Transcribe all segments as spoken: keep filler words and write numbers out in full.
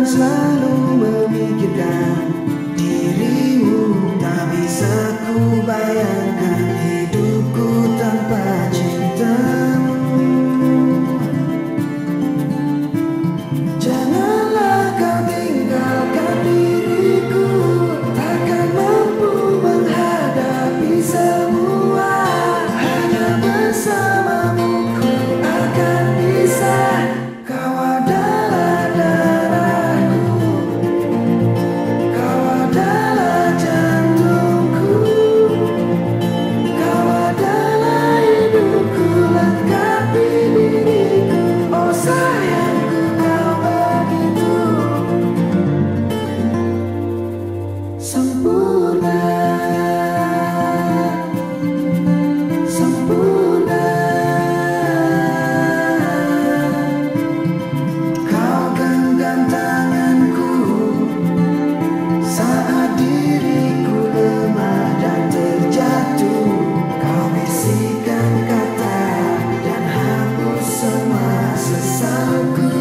selalu memikirkan dirimu. Tak bisa ku bayangkan hidupku tanpa cintamu. Janganlah kau tinggalkan diriku, takkan mampu menghadapi semua. Hanya bersamamu ku akan bisa. Kau adalah darahku, kau adalah jantungku, kau adalah hidupku, lengkapi diriku. Oh sayangku, kau begitu sempurna, sempurna. Kau genggam tanganku saat diriku lemah dan terjatuh. Kau bisikan kata dan hapus semua sesalku.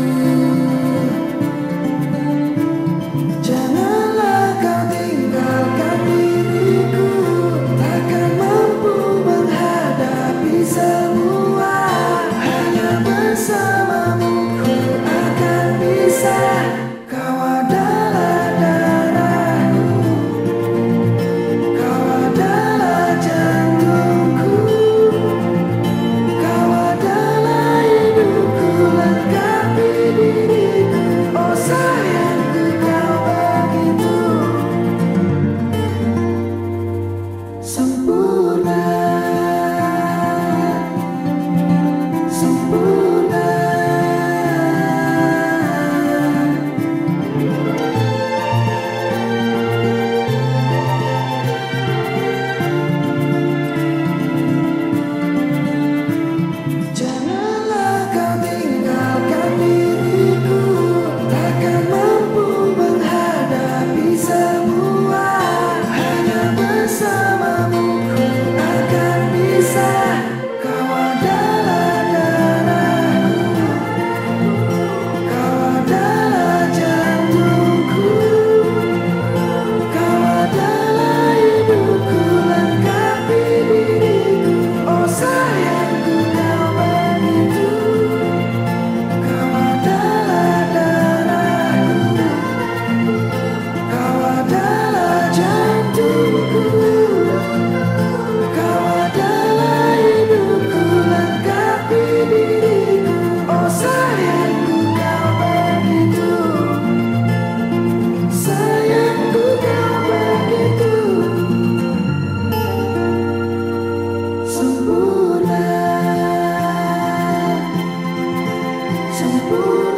Janganlah kau tinggalkan diriku, takkan mampu menghadapi semua. Hanya bersamamu ku akan bisa. Kau adalah darahku, kau adalah jantungku, kau adalah hidupku, lengkapi diriku. Oh sayangku, kau begitu sempurna, sempurna. Janganlah kau tinggalkan diriku, takkan mampu menghadapi semua. Hanya bersamamu ku akan bisa. Kau adalah darahku, kau adalah jantungku, kau adalah hidupku, lengkapi diriku. Oh sayangku, kau begitu. Kau adalah darahku, kau adalah jantungku, kau adalah hidupku, lengkapi diriku. Oh sayangku, kau begitu. Sayangku, kau begitu sempurna, sempurna.